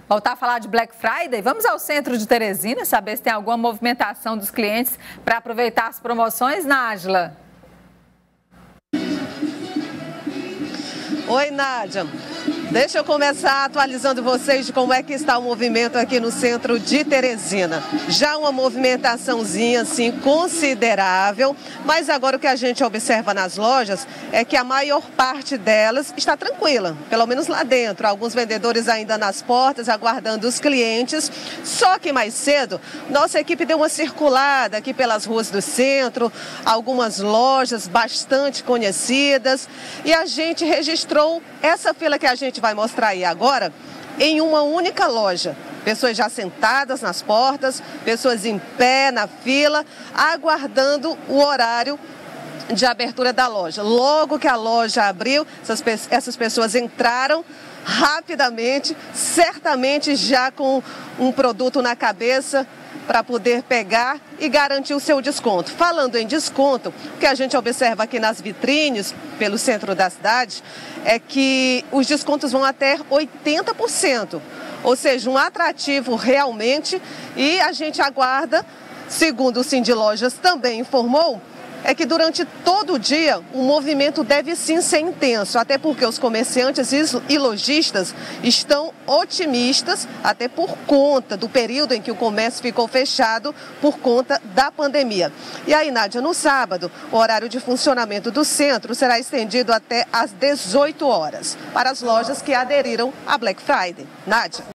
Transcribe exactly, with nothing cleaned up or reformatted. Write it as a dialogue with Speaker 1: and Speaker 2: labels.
Speaker 1: voltar a falar de Black Friday, vamos ao centro de Teresina saber se tem alguma movimentação dos clientes para aproveitar as promoções, Nájila.
Speaker 2: Oi, Nádia. Deixa eu começar atualizando vocês de como é que está o movimento aqui no centro de Teresina. Já uma movimentaçãozinha, assim, considerável, mas agora o que a gente observa nas lojas é que a maior parte delas está tranquila, pelo menos lá dentro. Alguns vendedores ainda nas portas, aguardando os clientes. Só que mais cedo, nossa equipe deu uma circulada aqui pelas ruas do centro, algumas lojas bastante conhecidas, e a gente registrou essa fila que a gente vai mostrar aí agora em uma única loja. Pessoas já sentadas nas portas, pessoas em pé na fila, aguardando o horário de abertura da loja. Logo que a loja abriu, essas, essas pessoas entraram rapidamente, certamente já com um produto na cabeça para poder pegar e garantir o seu desconto. Falando em desconto, o que a gente observa aqui nas vitrines, pelo centro da cidade, é que os descontos vão até oitenta por cento, ou seja, um atrativo realmente, e a gente aguarda, segundo o Cindy Lojas também informou, é que durante todo o dia o movimento deve sim ser intenso, até porque os comerciantes e lojistas estão otimistas, até por conta do período em que o comércio ficou fechado por conta da pandemia. E aí, Nádia, no sábado, o horário de funcionamento do centro será estendido até às dezoito horas, para as lojas que aderiram à Black Friday. Nádia.